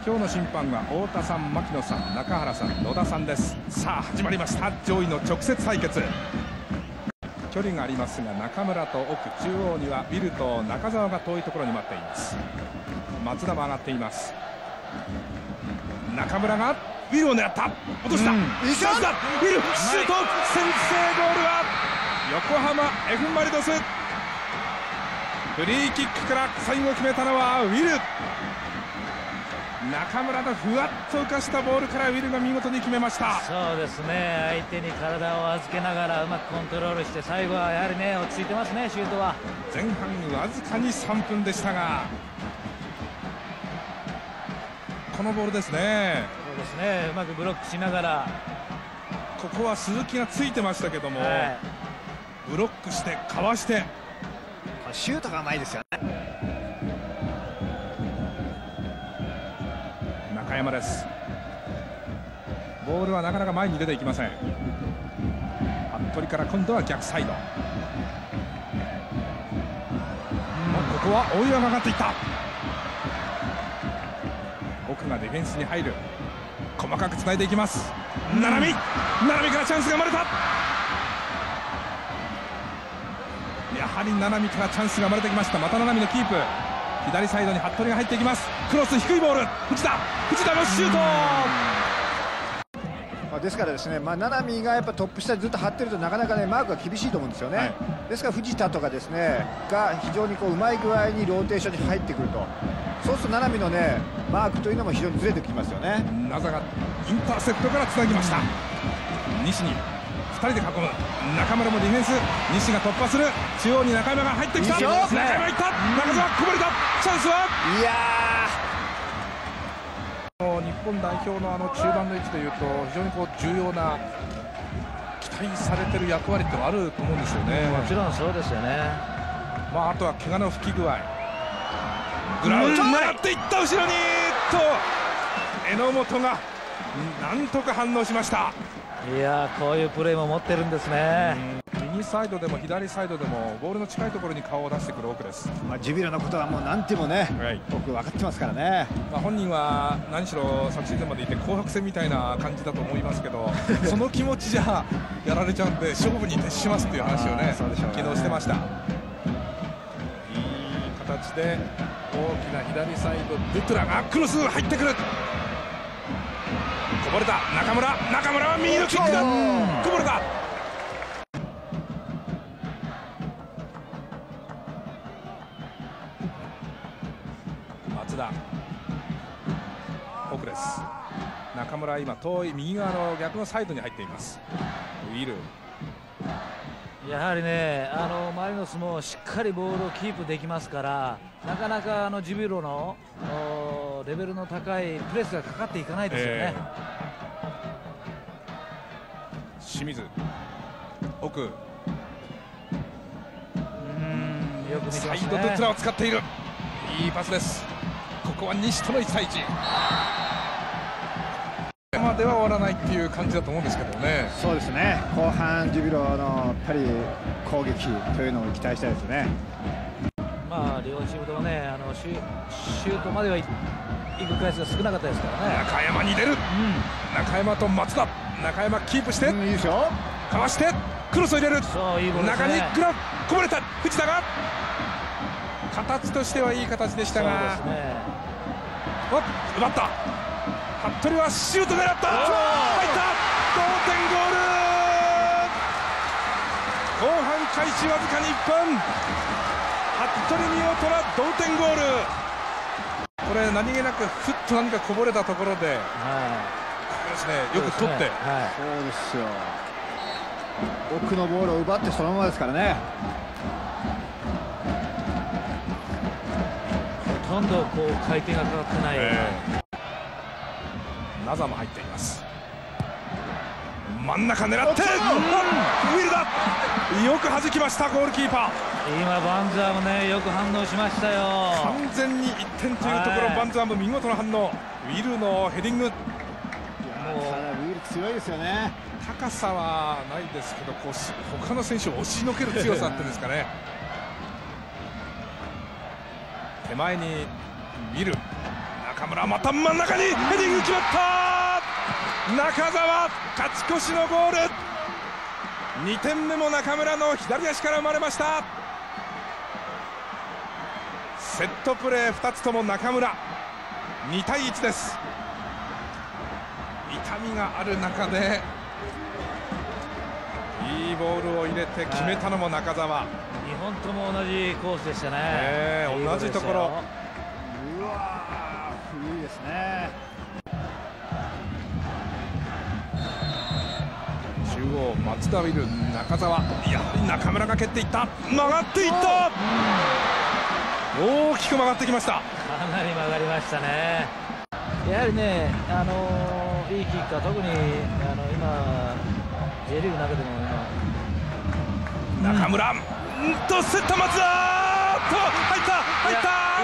今日の審判は太田さん、牧野さん、中原さん、野田さんです。さあ始まりました、上位の直接対決。距離がありますが、中村と奥、中央にはビルと中澤が遠いところに待っています。松田も上がっています。中村がビルを狙った、落とした、チャンスだ、ビルシュート、先制ゴールは横浜 F・マリノス。フリーキックから最後決めたのはウィル。中村のふわっと浮かしたボールからウィルが見事に決めました。 そうですね、相手に体を預けながらうまくコントロールして、最後はやはりね、落ち着いてますね、シュートは。 前半わずかに3分でしたが、このボールですね。 そうですね、うまくブロックしながら、 ここは鈴木がついてましたけども、ブロックしてかわして、 シュートがうまいですよね。 中山です。ボールはなかなか前に出ていきません。服部から今度は逆サイド、ここは大岩が上がっていった。奥がディフェンスに入る、細かくつないでいきます。七海からチャンスが生まれた。やはり七海からチャンスが生まれてきました。また七海のキープ、左サイドに服部が入っていきます。クロス、低いボール、藤田のシュート。 ですからですね、七海がやっぱトップ下にずっと張ってるとなかなかね、マークが厳しいと思うんですよね。ですから藤田とかですねが非常にこううまい具合にローテーションに入ってくると、そうすると七海のねマークというのも非常にずれてきますよね。 ナザがインターセプトからつなぎました。西に2人で囲む。中村もディフェンス、西が突破する。中央に中山が入ってきた。中山いった、中澤こぼれた。チャンスは、 いや日本代表の中盤の位置でいうと非常にこう重要な期待されてる役割ってのはあると思うんですよね。 もちろんそうですよね。 あとは怪我の吹き具合、グラウンド狙っていった、後ろに榎本がなんとか反応しました。 いやー、こういうプレーも持ってるんですね。 右サイドでも左サイドでもボールの近いところに顔を出してくる奥です。 ジュビロのことはもう何てもね、僕分かってますからね。 本人は何しろ昨シーズンまでいて紅白戦みたいな感じだと思いますけどその気持ちじゃやられちゃうんで勝負に徹しますっていう話をね、昨日してました。いい形で大きな左サイド、ドゥトゥラがクロス入ってくる。こぼれた。中村は右のキックだ。こぼれた。松田、奥です。中村は今遠い右側の逆のサイドに入っています。ウィル、 やはりね、マリノスもしっかりボールをキープできますから、なかなかジュビロのレベルの高いプレスがかかっていかないですよね。 清水、奥、 よく見てますね。 サイドドゥトゥラを使っている。いいパスです。ここは西との1対1。までは終わらないっていう感じだと思うんですけどね。 そうですね、後半ジュビロのやっぱり攻撃というのを期待したいですね。 両チームともね、シュートまでは行く回数が少なかったですからね。 中山に出る、中山と松田、中山キープして、いいですよ、かわしてクロスを入れる。 そういいボールですね。 中にこぼれた。藤田が形としてはいい形でしたが、奪った。服部はシュート狙った。入った。同点ゴール。後半開始わずかに1分、服部見事な同点ゴール。これ何気なくふっと何かこぼれたところで、ここですね、よく取って、 そうですよ、奥のボールを奪ってそのままですからね。 ほとんどこう回転がかかってない。 ナザも入っています。真ん中狙って、ウィルだ。よく弾きました、ゴールキーパー。 今バンザーもね、よく反応しましたよ。 完全に1点というところ、バンザーも見事な反応。ウィルのヘディング、 ウィル強いですよね。 高さはないですけど、こう他の選手を押しのける強さっていうんですかね。手前にウィル、中中村また真ん中にヘディング決まった。中澤勝ち越しのゴール。2点目も中村の左足から生まれました。セットプレー2つとも中村。2対1です。痛みがある中でいいボールを入れて決めたのも中澤。 2本とも同じコースでしたね。 同じところ。 うわー、いいですね。 中央松田ウィル、中澤、やはり中村が蹴っていった。曲がっていった。大きく曲がってきました。 かなり曲がりましたね。やはりね、いいキッカー、特に今 J リーグの中でも中村、セッター松田と入った。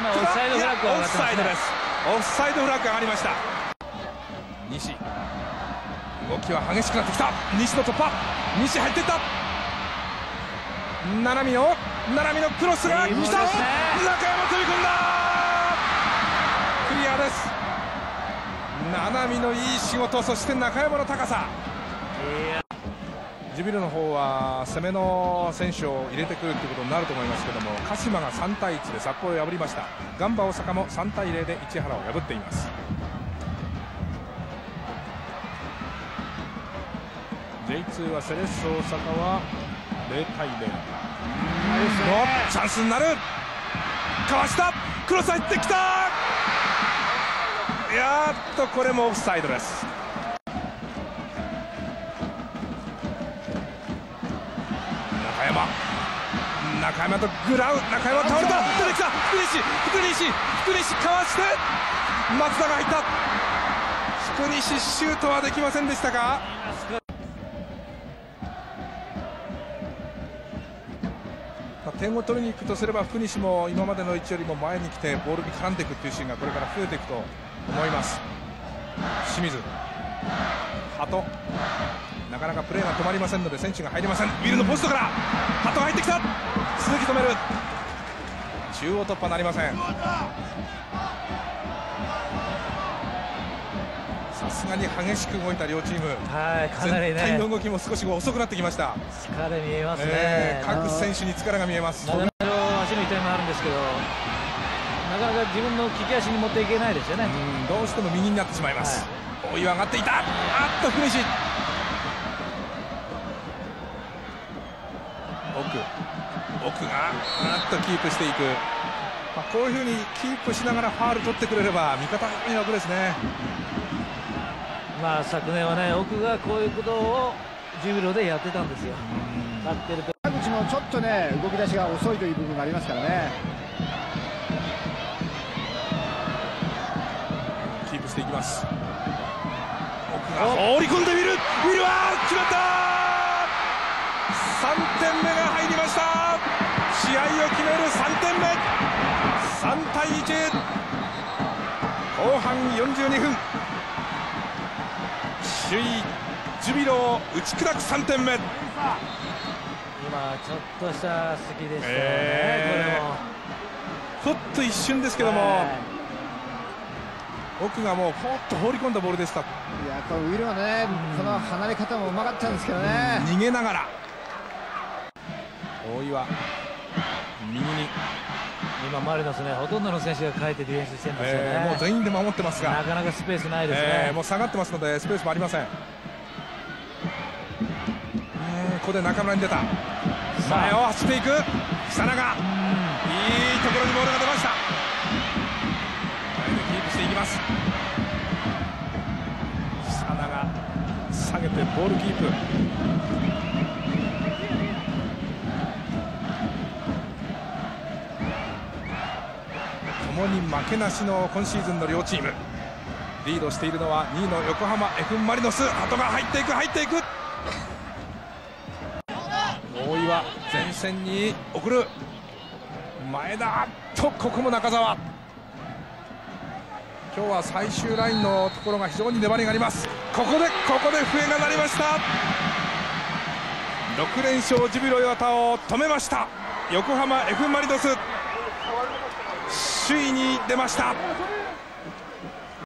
今オフサイドフラッグが上がってますね。 オフサイドです。オフサイドフラッグが上がりました。西、動きは激しくなってきた。西の突破、西入っていった。七海のクロスが来た。中山飛び込んだ。クリアです。七海のいい仕事、そして中山の高さ。ジュビロの方は攻めの選手を入れてくるということになると思いますけども、鹿島が3対1で札幌を破りました。ガンバ大阪も3対0で市原を破っています。J2 はセレッソ大阪は0対0のチャンスになる。かわした、クロス入ってきた。やっとこれもオフサイドです。中山とグラウ、中山倒れた。出てきた。福西かわして松田が入った。福西シュートはできませんでしたか。点を取りに行くとすれば福西も今までの位置よりも前に来てボールに絡んでいくというシーンがこれから増えていくと思います。清水、鳩、なかなかプレーが止まりませんので選手が入りません。ウィルのポストから鳩が入ってきた。鈴木止める。中央突破なりません。さすがに激しく動いた両チーム、 かなりね、 全体の動きも少し遅くなってきました。 疲れ見えますね。 各選手に力が見えます。 足の痛みもあるんですけど、なかなか自分の利き足に持っていけないですよね。 どうしても右になってしまいます。大岩上がっていた。福西、奥がキープしていく。こういうふうにキープしながらファール取ってくれれば味方に楽ですね。 昨年はね、奥がこういうことをジュビロでやってたんですよ。 田口もちょっとね、動き出しが遅いという部分がありますからね。 キープしていきます。奥が放り込んでウィルは決まった。3点目が入りました。試合を決める3点目。3対1。後半42分、首位ジュビロを打ち砕く3点目。 今ちょっとした隙でしたよね。 ふっと一瞬ですけども、奥がもうポッと放り込んだボールでした。 いや、このウィルのね、この離れ方もうまかったんですけどね。 逃げながら大岩右に。 今マリノスね、ほとんどの選手が帰ってディフェンスしてるんですよね。 もう全員で守ってますが、 なかなかスペースないですね。 もう下がってますのでスペースもありません。ここで中村に出た。前を走っていく久永、いいところにボールが出ました。前でキープしていきます。久永下げてボールキープ。共に負けなしの今シーズンの両チーム。リードしているのは2位の横浜 F マリノス。鳩が入っていく。大岩前線に送る。前田と、ここも中澤。今日は最終ラインのところが非常に粘りがあります。ここで笛が鳴りました。6連勝ジュビロ磐田を止めました。横浜 F マリノス首位に出ました。